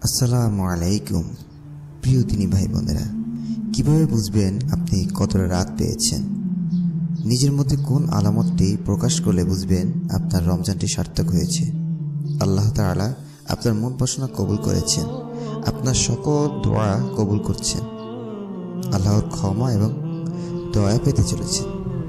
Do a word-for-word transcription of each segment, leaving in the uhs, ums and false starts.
আসসালামু আলাইকুম প্রিয় দিনী ভাই বোনেরা, কিভাবে বুঝবেন আপনি কতটা রাত পেয়েছেন? নিজের মধ্যে কোন আলামতটি প্রকাশ করলে বুঝবেন আপনার রমজানটি সার্থক হয়েছে? আল্লাহ তাআলা আপনার মন বাসনা কবুল করেছেন, আপনার সকল দোয়া কবুল করছেন, আল্লাহর ক্ষমা এবং দয়া পেতে চলেছেন।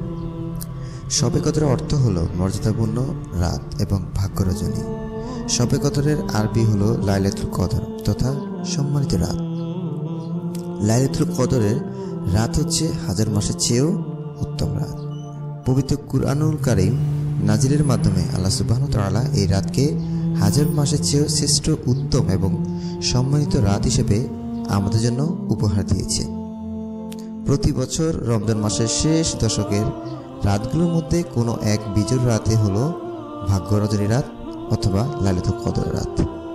শবে কদরের অর্থ হলো মর্যাদাপূর্ণ রাত এবং ভাগ্য রজনী। শবে কদরের আরবি হলো লাইলাতুল কদর তথা সম্মানিত রাত। লাইলাতুল কদরের রাত হচ্ছে হাজার মাসের চেয়েও উত্তম রাত। পবিত্র কুরআনুল কারীম নাজিলের মাধ্যমে আল্লাহ সুবহানাহু ওয়া তাআলা এই রাতকে হাজার মাসের চেয়েও শ্রেষ্ঠ, উত্তম এবং সম্মানিত রাত হিসেবে আমাদের জন্য উপহার দিয়েছে। প্রতি বছর রমজান মাসের শেষ দশকের রাতগুলোর মধ্যে কোনো এক বিজোড় রাতে হলো ভাগ্য রজনী রাত অথবা লাইলাতুল কদর রাত।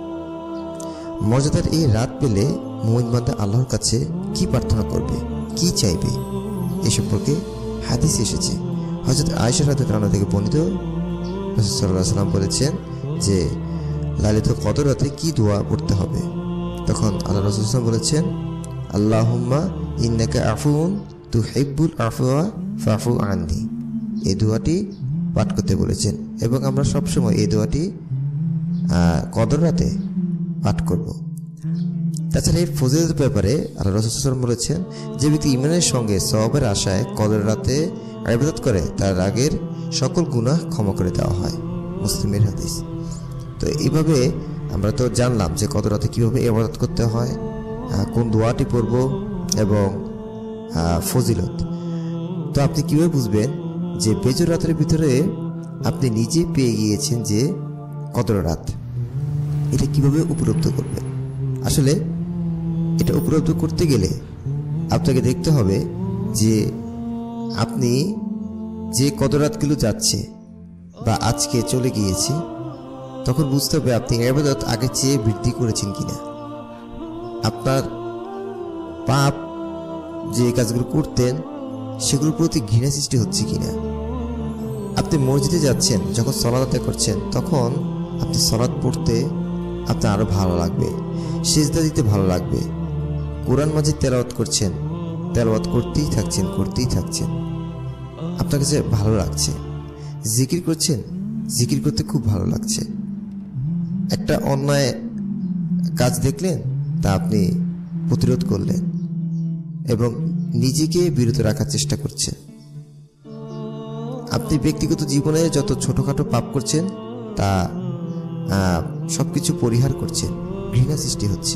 মর্যাদার এই রাত পেলে মুমিন বান্দা আল্লাহর কাছে কি প্রার্থনা করবে, কি চাইবে, এ সম্পর্কে হাদিস এসেছে। হযরত আয়েশা রাদিয়াল্লাহু আনহা থেকে বর্ণিত, রাসূল সাল্লাল্লাহু আলাইহি ওয়াসাল্লাম বলেছেন যে লাইলাতুল কদর রাতে কি দোয়া পড়তে হবে। তখন আল্লাহ রাসূল সাল্লাল্লাহু আলাইহি ওয়াসাল্লাম বলেছেন, আল্লাহুম্মা ইন্নাকা আফুউন তুহিব্বুল আফওয়া ফাফু আননি। এই দোয়াটি পাঠ করতে বলেছেন এবং আমরা সবসময় এই দোয়াটি কদর রাতে পাঠ করব। তাছাড়া এই ফজিলতের ব্যাপারে আল্লাহ রাসূল সাল্লাল্লাহু আলাইহি ওয়াসাল্লাম বলেছেন, যে ব্যক্তি ঈমানের সঙ্গে সওয়াবের আশায় কদর রাতে ইবাদত করে তার আগের সকল গুনাহ ক্ষমা করে দেওয়া হয়। মুসলিমের হাদিস। তো এইভাবে আমরা তো জানলাম যে কদর রাতে কীভাবে ইবাদত করতে হয়, কোন দোয়াটি পড়ব এবং ফজিলত। তো আপনি কীভাবে বুঝবেন যে বেজর রাতের ভিতরে আপনি নিজে পেয়ে গিয়েছেন যে কদর রাত? এটা কিভাবে উপলব্ধি করবেন? আসলে এটা উপলব্ধি করতে গেলে আপনাকে দেখতে হবে যে আপনি যে কদর রাতগুলো যাচ্ছে বা আজকে চলে গিয়েছে, তখন বুঝতে হবে আপনি ইবাদত আগের চেয়ে বৃদ্ধি করেছেন কিনা। আপনার পাপ যে কাজগুলো করতেন সেগুলোর প্রতি ঘৃণা সৃষ্টি হচ্ছে কিনা। আপনি মসজিদে যাচ্ছেন, যখন সালাত আদায় করছেন তখন আপনি সালাত পড়তে আপনার আরো ভালো লাগবে, সিজদা দিতে ভালো লাগবে। কোরআন মাজিদ তেলাওয়াত করছেন, তেলাওয়াত করতেই থাকছেন করতেই থাকছেন আপনার কাছে ভালো লাগছে। জিকির করছেন, জিকির করতে খুব ভালো লাগছে। একটা অন্যায় কাজ দেখলেন, তা আপনি প্রতিরোধ করলেন এবং নিজেকে বিরত রাখার চেষ্টা করছেন। আপনি ব্যক্তিগত জীবনে যত ছোটখাটো পাপ করছেন তা সবকিছু পরিহার করছেন, ঘৃণা সৃষ্টি হচ্ছে।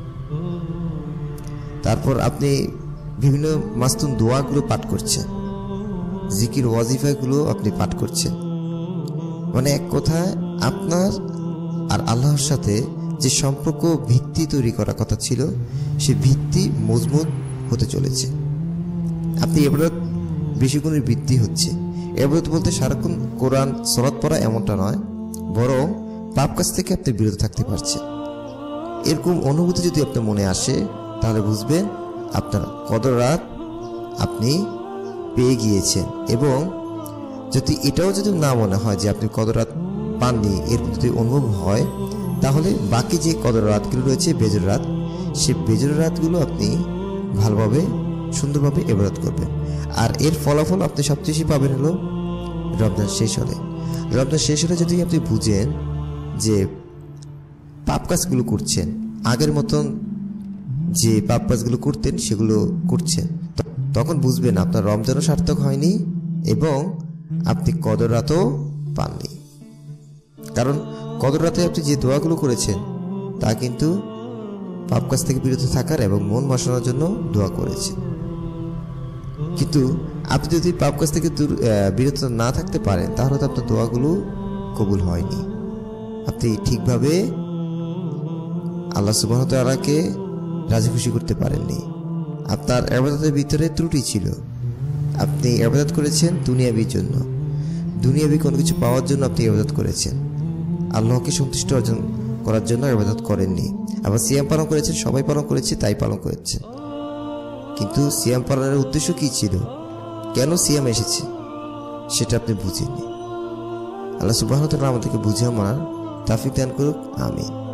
তারপর আপনি বিভিন্ন মাস্তুন দোয়াগুলো পাঠ করছেন, জিকির ওয়াজিফাগুলো আপনি পাঠ করছেন। মানে এক কথায় আপনার আর আল্লাহর সাথে যে সম্পর্ক ভিত্তি তৈরি করার কথা ছিল, সে ভিত্তি মজবুত হতে চলেছে। আপনি ইবাদত বেশি গুণের বৃদ্ধি হচ্ছে। ইবাদত বলতে সারাক্ষণ কোরআন সালাত পড়া এমনটা নয়, বরং পাপ কাজ থেকে আপনি বিরত থাকতে পারছেন। এরকম অনুভূতি যদি আপনার মনে আসে, তাহলে বুঝবেন আপনার কদর রাত আপনি পেয়ে গিয়েছেন। এবং যদি এটাও যদি না মনে হয় যে আপনি কদর রাত পাননি, এরকম যদি অনুভব হয়, তাহলে বাকি যে কদর রাতগুলো রয়েছে বেজর রাত, সে বেজর রাতগুলো আপনি ভালোভাবে সুন্দরভাবে ইবাদত করবেন। আর এর ফলাফল আপনি সবচেয়ে বেশি পাবেন হলো রমজান শেষ হলে। রমজান শেষ হলে যদি আপনি বুঝেন যে পাপ কাজগুলো করছেন, আগের মতন যে পাপ কাজগুলো করতেন সেগুলো করছেন, তখন বুঝবেন আপনার রমজানও সার্থক হয়নি এবং আপনি কদর রাতও পাননি। কারণ কদর রাতে আপনি যে দোয়াগুলো করেছেন তা কিন্তু পাপ কাজ থেকে বিরত থাকার এবং মন বাসনার জন্য দোয়া করেছেন। কিন্তু আপনি যদি পাপ কাজ থেকে বিরত না থাকতে পারেন, তাহলে তো আপনার দোয়াগুলো কবুল হয়নি। আপনি ঠিকভাবে আল্লাহ সুবহানাহু ওয়া তাআলাকে রাজি খুশি করতে পারেননি। আপনার ইবাদতের ভিতরে ত্রুটি ছিল। আপনি ইবাদত করেছেন দুনিয়াবির জন্য, দুনিয়াবি কোনো কিছু পাওয়ার জন্য আপনি ইবাদত করেছেন, আল্লাহকে সন্তুষ্ট অর্জন করার জন্য ইবাদত করেননি। আবার সিয়াম পালন করেছেন, সবাই পালন করেছে তাই পালন করেছেন। কিন্তু সিয়াম পালনের উদ্দেশ্য কি ছিল, কেন সিয়াম এসেছে, সেটা আপনি বুঝেননি। আল্লাহ সুবহানাহু ওয়া তাআলা আমাদেরকে বুঝে মানার তাওফিক দান করুক, আমিন।